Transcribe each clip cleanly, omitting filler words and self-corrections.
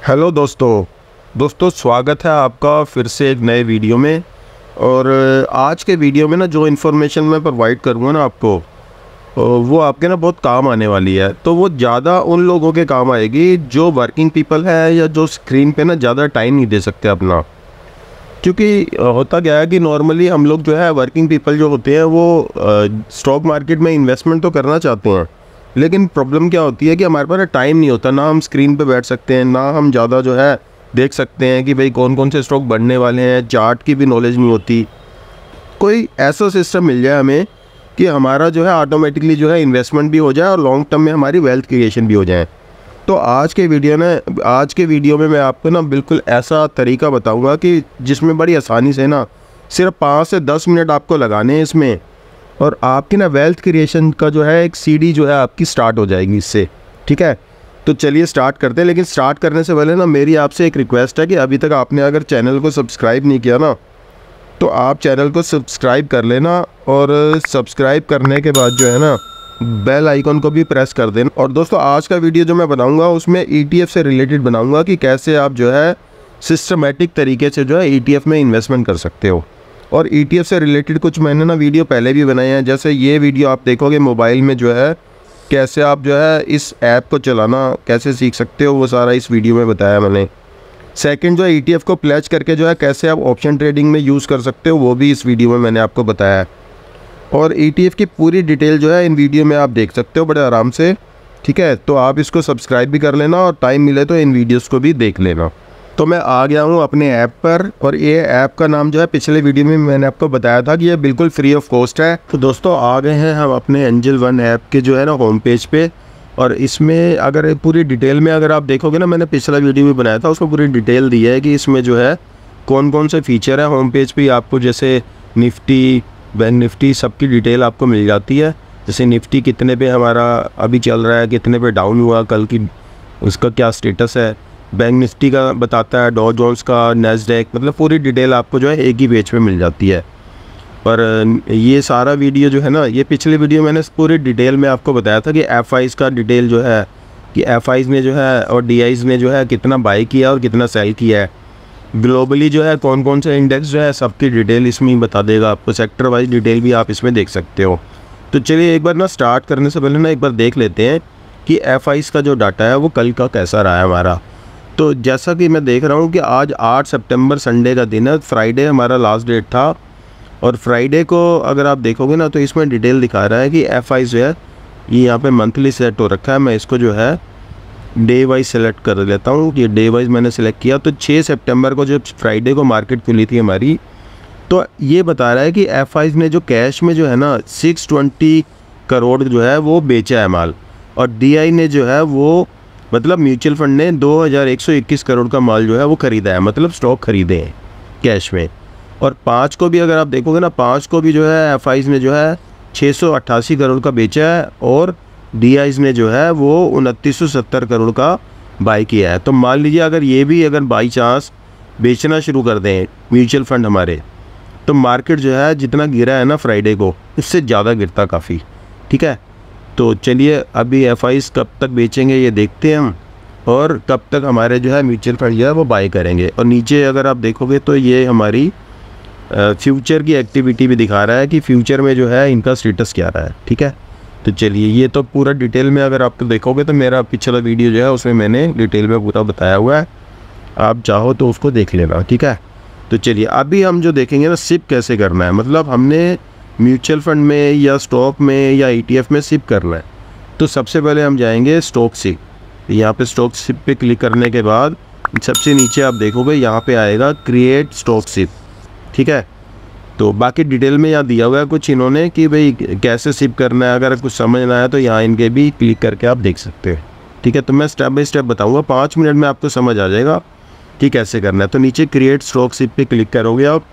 Hello दोस्तों स्वागत है आपका फिर से एक नए वीडियो में। और आज के वीडियो में ना जो इन्फॉर्मेशन मैं प्रोवाइड करूँगा ना आपको वो आपके ना बहुत काम आने वाली है। तो वो ज़्यादा उन लोगों के काम आएगी जो वर्किंग पीपल है या जो स्क्रीन पे ना ज़्यादा टाइम नहीं दे सकते अपना। क्योंकि होता क्या है कि नॉर्मली हम लोग जो है वर्किंग पीपल जो होते हैं वो स्टॉक मार्केट में इन्वेस्टमेंट तो करना चाहते हैं, लेकिन प्रॉब्लम क्या होती है कि हमारे पास टाइम नहीं होता, ना हम स्क्रीन पे बैठ सकते हैं, ना हम ज़्यादा जो है देख सकते हैं कि भाई कौन कौन से स्टॉक बढ़ने वाले हैं। चार्ट की भी नॉलेज नहीं होती। कोई ऐसा सिस्टम मिल जाए हमें कि हमारा जो है ऑटोमेटिकली जो है इन्वेस्टमेंट भी हो जाए और लॉन्ग टर्म में हमारी वेल्थ क्रिएशन भी हो जाए। तो आज के वीडियो में मैं आपको ना बिल्कुल ऐसा तरीका बताऊंगा कि जिसमें बड़ी आसानी से ना सिर्फ 5 से 10 मिनट आपको लगाने हैं इसमें, और आपकी ना वेल्थ क्रिएशन का जो है एक सीढ़ी जो है आपकी स्टार्ट हो जाएगी इससे। ठीक है, तो चलिए स्टार्ट करते हैं। लेकिन स्टार्ट करने से पहले ना मेरी आपसे एक रिक्वेस्ट है कि अभी तक आपने अगर चैनल को सब्सक्राइब नहीं किया ना तो आप चैनल को सब्सक्राइब कर लेना, और सब्सक्राइब करने के बाद जो है ना बेल आइकन को भी प्रेस कर देना। और दोस्तों आज का वीडियो जो मैं बनाऊंगा उसमें ETF से रिलेटेड बनाऊंगा कि कैसे आप जो है सिस्टमेटिक तरीके से जो है ETF में इन्वेस्टमेंट कर सकते हो। और ETF से रिलेटेड कुछ मैंने ना वीडियो पहले भी बनाए हैं, जैसे ये वीडियो आप देखोगे मोबाइल में जो है कैसे आप जो है इस ऐप को चलाना कैसे सीख सकते हो, वो सारा इस वीडियो में बताया मैंने। सेकंड जो है ETF को प्लेज करके जो है कैसे आप ऑप्शन ट्रेडिंग में यूज़ कर सकते हो, वो भी इस वीडियो में मैंने आपको बताया है। और ETF की पूरी डिटेल जो है इन वीडियो में आप देख सकते हो बड़े आराम से। ठीक है, तो आप इसको सब्सक्राइब भी कर लेना और टाइम मिले तो इन वीडियोस को भी देख लेना। तो मैं आ गया हूँ अपने ऐप पर, और ये ऐप का नाम जो है पिछले वीडियो में मैंने आपको बताया था कि ये बिल्कुल फ्री ऑफ कॉस्ट है। तो दोस्तों आ गए हैं हम अपने एंजल वन ऐप के जो है ना होम पेज पे। और इसमें अगर पूरी डिटेल में अगर आप देखोगे ना, मैंने पिछला वीडियो भी बनाया था उसमें पूरी डिटेल दी है कि इसमें जो है कौन कौन से फीचर है। होम पेज पर आपको जैसे निफ्टी, बैंक निफ्टी सबकी डिटेल आपको मिल जाती है। जैसे निफ्टी कितने पे हमारा अभी चल रहा है, कितने पे डाउन हुआ कल की, उसका क्या स्टेटस है। बैंक निफ्टी का बताता है, डॉ जोन्स का, नैस्डैक, मतलब पूरी डिटेल आपको जो है एक ही पेज पे मिल जाती है। पर ये सारा वीडियो जो है ना, ये पिछले वीडियो मैंने पूरी डिटेल में आपको बताया था कि FIs का डिटेल जो है कि FIs ने जो है और DIs ने जो है कितना बाई किया और कितना सेल किया है। ग्लोबली जो है कौन कौन से इंडेक्स जो है सबकी डिटेल इसमें ही बता देगा आपको। सेक्टर वाइज डिटेल भी आप इसमें देख सकते हो। तो चलिए एक बार ना स्टार्ट करने से पहले ना एक बार देख लेते हैं कि FIs का जो डाटा है वो कल का कैसा रहा है हमारा। तो जैसा कि मैं देख रहा हूँ कि आज 8 सितंबर संडे का दिन है, फ्राइडे हमारा लास्ट डेट था। और फ्राइडे को अगर आप देखोगे ना तो इसमें डिटेल दिखा रहा है कि FIs जो है ये यहाँ पे मंथली सेट हो रखा है। मैं इसको जो है डे वाइज सेलेक्ट कर लेता हूँ। ये डे वाइज मैंने सेलेक्ट किया। तो 6 सितंबर को जब फ्राइडे को मार्केट खुली थी हमारी, तो ये बता रहा है कि FIs ने जो कैश में जो है ना 620 करोड़ जो है वो बेचा है माल, और DI ने जो है वो मतलब म्यूचुअल फंड ने 2121 करोड़ का माल जो है वो ख़रीदा है, मतलब स्टॉक खरीदे हैं कैश में। और 5 को भी अगर आप देखोगे ना, 5 को भी जो है FIs ने जो है 688 करोड़ का बेचा है, और DIs ने जो है वो 2970 करोड़ का बाई किया है। तो मान लीजिए अगर ये भी अगर बाई चांस बेचना शुरू कर दें म्यूचुअल फंड हमारे, तो मार्केट जो है जितना गिरा है ना फ्राइडे को, इससे ज़्यादा गिरता काफ़ी। ठीक है, तो चलिए अभी FIs कब तक बेचेंगे ये देखते हैं हम, और कब तक हमारे जो है म्यूचुअल फंड जो है वो बाई करेंगे। और नीचे अगर आप देखोगे तो ये हमारी फ्यूचर की एक्टिविटी भी दिखा रहा है कि फ्यूचर में जो है इनका स्टेटस क्या रहा है। ठीक है, तो चलिए ये तो पूरा डिटेल में अगर आप देखोगे तो मेरा पिछला वीडियो जो है उसमें मैंने डिटेल में पूरा बताया हुआ है, आप चाहो तो उसको देख लेना। ठीक है, तो चलिए अभी हम जो देखेंगे ना सिप कैसे करना है, मतलब हमने म्यूचुअल फंड में या स्टॉक में या ETF में सिप करना है। तो सबसे पहले हम जाएंगे स्टॉक सिप। यहाँ पे स्टॉक सिप पे क्लिक करने के बाद सबसे नीचे आप देखोगे यहाँ पे आएगा क्रिएट स्टॉक सिप। ठीक है, तो बाकी डिटेल में यहाँ दिया हुआ है कुछ इन्होंने कि भाई कैसे सिप करना है। अगर कुछ समझ ना आया तो यहाँ इनके भी क्लिक करके आप देख सकते हैं। ठीक है, तो मैं स्टेप बाय स्टेप बताऊँगा, 5 मिनट में आपको समझ आ जाएगा कि कैसे करना है। तो नीचे क्रिएट स्टॉक सिप पे क्लिक करोगे आप,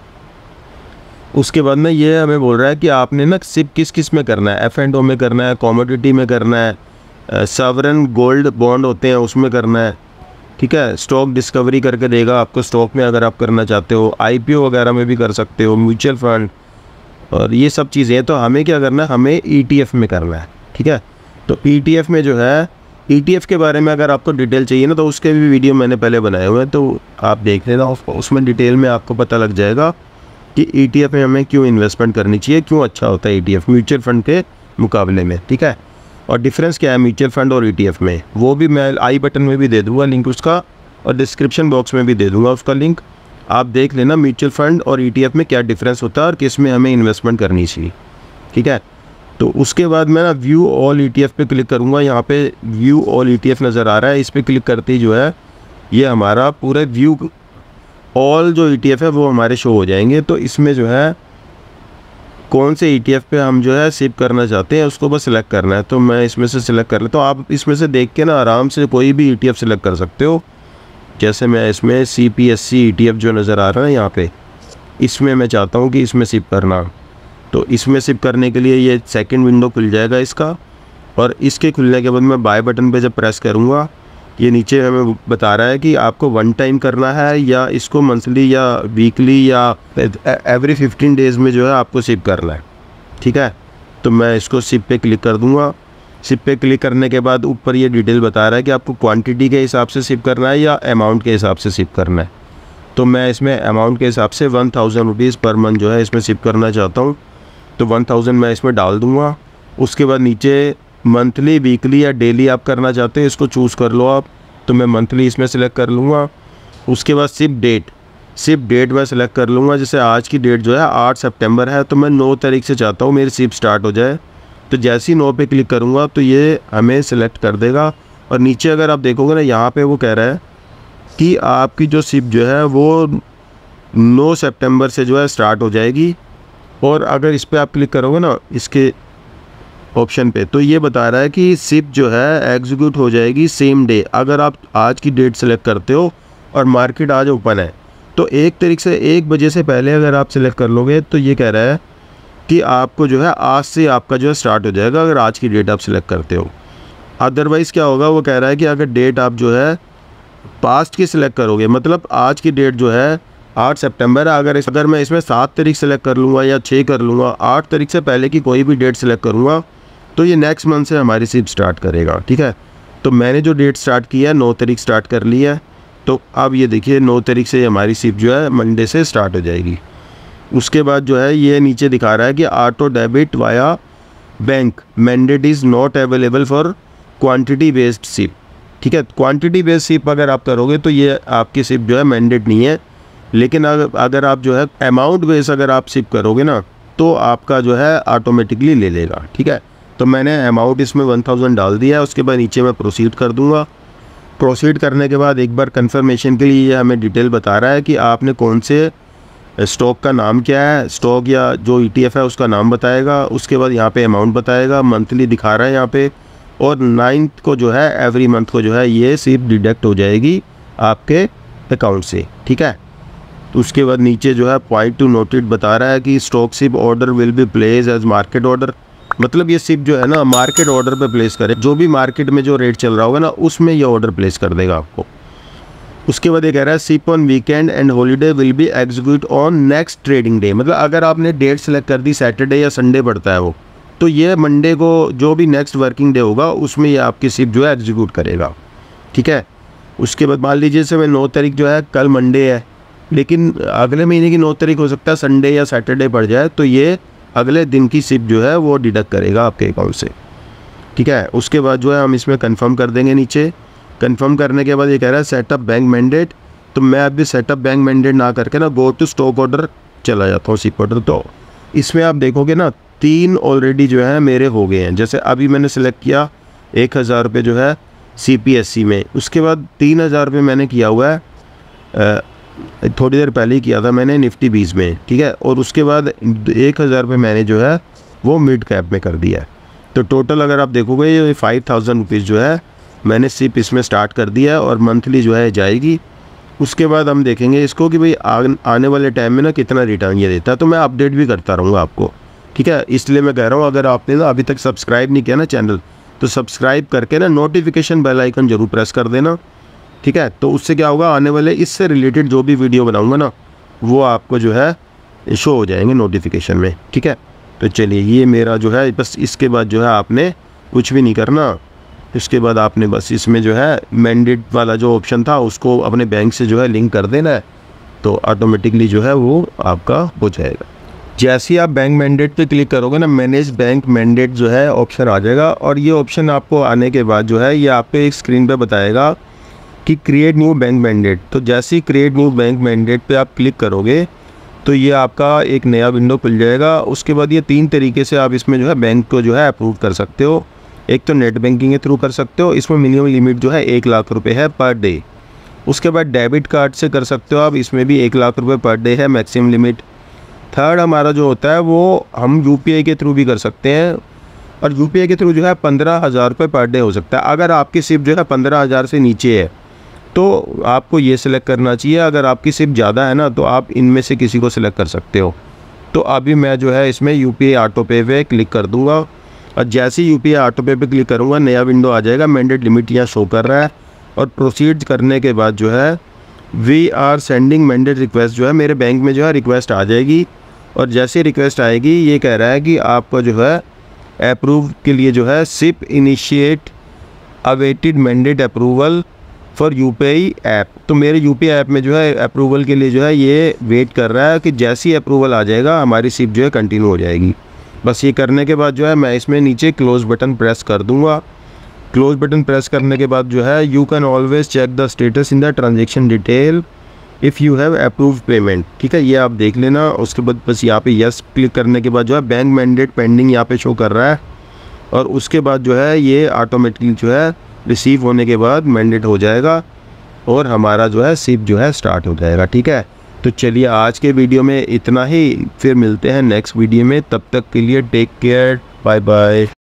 उसके बाद में ये हमें बोल रहा है कि आपने ना सिप किस किस में करना है। F&O में करना है, कॉमोडिटी में करना है, सॉवरेन गोल्ड बॉन्ड होते हैं उसमें करना है। ठीक है, स्टॉक डिस्कवरी करके देगा आपको स्टॉक में अगर आप करना चाहते हो, IPO वगैरह में भी कर सकते हो, म्यूचुअल फंड और ये सब चीज़ें। तो हमें क्या करना है, हमें ETF में करना है। ठीक है, तो ETF में जो है ETF के बारे में अगर आपको डिटेल चाहिए ना तो उसके भी वीडियो मैंने पहले बनाए हुए हैं, तो आप देख लेना, उसमें डिटेल में आपको पता लग जाएगा कि ETF में हमें क्यों इन्वेस्टमेंट करनी चाहिए, क्यों अच्छा होता है ETF म्यूचुअल फंड के मुकाबले में, ठीक है। और डिफरेंस क्या है म्यूचुअल फंड और ETF में, वो भी मैं आई बटन में भी दे दूँगा लिंक उसका, और डिस्क्रिप्शन बॉक्स में भी दे दूँगा उसका लिंक। आप देख लेना म्यूचुअल फंड और ETF में क्या डिफरेंस होता है और किस में हमें इन्वेस्टमेंट करनी चाहिए, ठीक है। तो उसके बाद मैं ना व्यू ऑल ETF पे क्लिक करूँगा। यहाँ पे व्यू ऑल ETF नज़र आ रहा है, इस पर क्लिक करते ही जो है ये हमारा पूरे व्यू ऑल जो ETF है वो हमारे शो हो जाएंगे। तो इसमें जो है कौन से ETF पे हम जो है सिप करना चाहते हैं उसको बस सिलेक्ट करना है। तो मैं इसमें से सिलेक्ट कर लेता हूँ। आप इसमें से देख के ना आराम से कोई भी ETF सिलेक्ट कर सकते हो। जैसे मैं इसमें CPSC ETF जो नज़र आ रहा है यहाँ पे, इसमें मैं चाहता हूँ कि इसमें सिप करना। तो इसमें सिप करने के लिए ये सेकंड विंडो खुल जाएगा इसका, और इसके खुलने के बाद मैं बाय बटन पे जब प्रेस करूँगा ये नीचे हमें बता रहा है कि आपको वन टाइम करना है या इसको मंथली या वीकली या एवरी 15 डेज़ में जो है आपको सिप करना है, ठीक है। तो मैं इसको सिप पे क्लिक कर दूँगा। सिप पे क्लिक करने के बाद ऊपर ये डिटेल बता रहा है कि आपको क्वांटिटी के हिसाब से सिप करना है या अमाउंट के हिसाब से सिप करना है। तो मैं इसमें अमाउंट के हिसाब से 1000 रुपीज़ पर मंथ जो है इसमें सिप करना चाहता हूँ। तो 1000 मैं इसमें डाल दूँगा। उसके बाद नीचे मंथली, वीकली या डेली आप करना चाहते हैं इसको चूज़ कर लो आप। तो मैं मंथली इसमें सेलेक्ट कर लूँगा। उसके बाद सिप डेट मैं सेलेक्ट कर लूँगा। जैसे आज की डेट जो है 8 सितंबर है, तो मैं 9 तारीख से चाहता हूँ मेरी सिप स्टार्ट हो जाए। तो जैसे ही 9 पे क्लिक करूँगा तो ये हमें सेलेक्ट कर देगा। और नीचे अगर आप देखोगे ना यहाँ पे वो कह रहा है कि आपकी जो सिप जो है वो 9 सितंबर से जो है स्टार्ट हो जाएगी। और अगर इस पर आप क्लिक करोगे ना इसके ऑप्शन पे, तो ये बता रहा है कि सिप जो है एग्जीक्यूट हो जाएगी सेम डे। अगर आप आज की डेट सेलेक्ट करते हो और मार्केट आज ओपन है तो 1 तारीख से 1 बजे से पहले अगर आप सेलेक्ट कर लोगे तो ये कह रहा है कि आपको जो है आज से आपका जो है स्टार्ट हो जाएगा अगर आज की डेट आप सेलेक्ट करते हो। अदरवाइज़ क्या होगा, वो कह रहा है कि अगर डेट आप जो है पास्ट की सिलेक्ट करोगे, मतलब आज की डेट जो है 8 सितंबर है, अगर मैं इसमें 7 तारीख सेलेक्ट कर लूँगा या 6 कर लूँगा, 8 तारीख से पहले की कोई भी डेट सेलेक्ट करूँगा तो ये नेक्स्ट मंथ से हमारी सिप स्टार्ट करेगा, ठीक है। तो मैंने जो डेट स्टार्ट की है 9 तारीख स्टार्ट कर ली है। तो अब ये देखिए 9 तारीख से हमारी सिप जो है मंडे से स्टार्ट हो जाएगी। उसके बाद जो है ये नीचे दिखा रहा है कि auto debit via bank mandate is not available for quantity based SIP, ठीक है। क्वांटिटी बेस्ड सिप अगर आप करोगे तो ये आपकी सिप जो है मैंडेट नहीं है। लेकिन अगर आप जो है अमाउंट बेस अगर आप सिप करोगे ना तो आपका जो है ऑटोमेटिकली ले लेगा, ठीक है। तो मैंने अमाउंट इसमें 1000 डाल दिया है। उसके बाद नीचे मैं प्रोसीड कर दूंगा। प्रोसीड करने के बाद एक बार कंफर्मेशन के लिए ये हमें डिटेल बता रहा है कि आपने कौन से स्टॉक का नाम क्या है, स्टॉक या जो ETF है उसका नाम बताएगा। उसके बाद यहाँ पे अमाउंट बताएगा, मंथली दिखा रहा है यहाँ पे। और 9th को जो है एवरी मंथ को जो है ये सिप डिडक्ट हो जाएगी आपके अकाउंट से, ठीक है। तो उसके बाद नीचे जो है पॉइंट टू नोट इट बता रहा है कि stock SIP order will be place as market order, मतलब ये सिप जो है ना मार्केट ऑर्डर पे प्लेस करे, जो भी मार्केट में जो रेट चल रहा होगा ना उसमें ये ऑर्डर प्लेस कर देगा आपको। उसके बाद ये कह रहा है SIP on weekend and holiday will be execute on next trading day, मतलब अगर आपने डेट सेलेक्ट कर दी सैटरडे या संडे पड़ता है वो, तो ये मंडे को जो भी नेक्स्ट वर्किंग डे होगा उसमें ये आपकी सिप जो है एग्जीक्यूट करेगा, ठीक है। उसके बाद मान लीजिए से 9 तारीख जो है कल मंडे है, लेकिन अगले महीने की 9 तारीख हो सकता है संडे या सैटरडे पड़ जाए, तो ये अगले दिन की सिप जो है वो डिडक्ट करेगा आपके अकाउंट से, ठीक है। उसके बाद जो है हम इसमें कंफर्म कर देंगे। नीचे कंफर्म करने के बाद ये कह रहा है सेटअप बैंक मैंडेट, तो मैं अभी सेटअप बैंक मैंडेट ना करके ना गो टू स्टॉक ऑर्डर चला जाता हूँ सिप ऑर्डर। तो इसमें आप देखोगे ना 3 ऑलरेडी जो है मेरे हो गए हैं। जैसे अभी मैंने सेलेक्ट किया 1000 रुपये जो है CPSC में, उसके बाद 3000 रुपये मैंने किया हुआ है थोड़ी देर पहले ही किया था मैंने निफ्टी 20 में, ठीक है। और उसके बाद 1000 रुपये मैंने जो है वो मिड कैप में कर दिया है। तो टोटल अगर आप देखोगे ये 5000 रुपीज़ जो है मैंने सिप इसमें स्टार्ट कर दिया है और मंथली जो है जाएगी। उसके बाद हम देखेंगे इसको कि भाई आने वाले टाइम में ना कितना रिटर्न ये देता है, तो मैं अपडेट भी करता रहूँगा आपको, ठीक है। इसलिए मैं कह रहा हूँ अगर आपने ना अभी तक सब्सक्राइब नहीं किया ना चैनल, तो सब्सक्राइब करके ना नोटिफिकेशन बेल आइकन जरूर प्रेस कर देना, ठीक है। तो उससे क्या होगा, आने वाले इससे रिलेटेड जो भी वीडियो बनाऊंगा ना वो आपको जो है शो हो जाएंगे नोटिफिकेशन में, ठीक है। तो चलिए ये मेरा जो है बस, इसके बाद जो है आपने कुछ भी नहीं करना, इसके बाद आपने बस इसमें जो है मैंडेट वाला जो ऑप्शन था उसको अपने बैंक से जो है लिंक कर देना है, तो ऑटोमेटिकली जो है वो आपका हो जाएगा। जैसे ही आप बैंक मैंडेट पे क्लिक करोगे ना, मैनेज बैंक मैंडेट जो है ऑप्शन आ जाएगा, और ये ऑप्शन आपको आने के बाद जो है ये आपको एक स्क्रीन पे बताएगा कि क्रिएट न्यू बैंक मैंडेट। तो जैसे ही क्रिएट न्यू बैंक मैंडेट पे आप क्लिक करोगे तो ये आपका एक नया विंडो खुल जाएगा। उसके बाद ये 3 तरीके से आप इसमें जो है बैंक को जो है अप्रूव कर सकते हो। एक तो नेट बैंकिंग के थ्रू कर सकते हो, इसमें मिनिमम लिमिट जो है 1 लाख रुपए है पर डे। उसके बाद डेबिट कार्ड से कर सकते हो आप, इसमें भी 1 लाख रुपए पर डे है मैक्सिमम लिमिट। थर्ड हमारा जो होता है वो हम यूपीआई के थ्रू भी कर सकते हैं, और यूपीआई के थ्रू जो है 15,000 रुपये पर डे हो सकता है। अगर आपकी सिप जो है 15,000 से नीचे है तो आपको ये सिलेक्ट करना चाहिए। अगर आपकी सिप ज़्यादा है ना तो आप इनमें से किसी को सिलेक्ट कर सकते हो। तो अभी मैं जो है इसमें यूपीआई ऑटो पे पे क्लिक कर दूंगा, और जैसे ही यूपीआई ऑटो पे पे क्लिक करूंगा नया विंडो आ जाएगा। मैंडेट लिमिट यहाँ शो कर रहा है, और प्रोसीड करने के बाद जो है we are sending mandate request जो है मेरे बैंक में जो है रिक्वेस्ट आ जाएगी। और जैसे रिक्वेस्ट आएगी ये कह रहा है कि आपका जो है अप्रूव के लिए जो है SIP initiate awaited mandate approval for UPI app. तो मेरे यूपीआई ऐप में जो है अप्रूवल के लिए जो है ये वेट कर रहा है कि जैसी अप्रूवल आ जाएगा हमारी सिप जो है कंटिन्यू हो जाएगी। बस ये करने के बाद जो है मैं इसमें नीचे क्लोज बटन प्रेस कर दूंगा। क्लोज बटन प्रेस करने के बाद जो है you can always check the status in the transaction detail if you have approved payment. ठीक है, ये आप देख लेना। उसके बाद बस यहाँ पे यस क्लिक करने के बाद जो है बैंक मैंडेट पेंडिंग यहाँ पे शो कर रहा है, और उसके बाद जो है ये ऑटोमेटिकली जो है रिसीव होने के बाद मैंडेट हो जाएगा, और हमारा जो है सिप जो है स्टार्ट हो जाएगा। ठीक है, तो चलिए आज के वीडियो में इतना ही, फिर मिलते हैं नेक्स्ट वीडियो में। तब तक के लिए टेक केयर, बाय बाय।